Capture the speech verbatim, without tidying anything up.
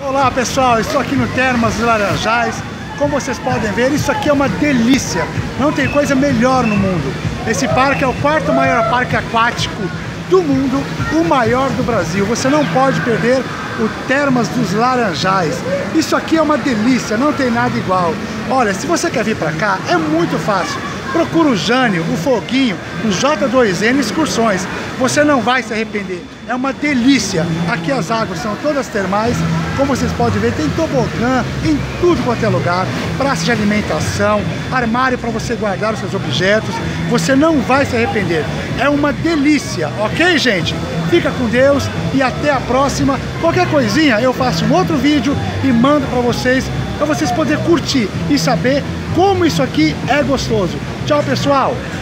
Olá pessoal, estou aqui no Termas dos Laranjais. Como vocês podem ver, isso aqui é uma delícia. Não tem coisa melhor no mundo. Esse parque é o quarto maior parque aquático do mundo, o maior do Brasil. Você não pode perder o Termas dos Laranjais. Isso aqui é uma delícia, não tem nada igual. Olha, se você quer vir para cá, é muito fácil. Procura o Jânio, o Foguinho, o J dois N Excursões. Você não vai se arrepender. É uma delícia. Aqui as águas são todas termais. Como vocês podem ver, tem tobogã em tudo quanto é lugar. Praça de alimentação, armário para você guardar os seus objetos. Você não vai se arrepender. É uma delícia, ok, gente? Fica com Deus e até a próxima. Qualquer coisinha, eu faço um outro vídeo e mando para vocês, para vocês poderem curtir e saber como isso aqui é gostoso. Tchau, pessoal!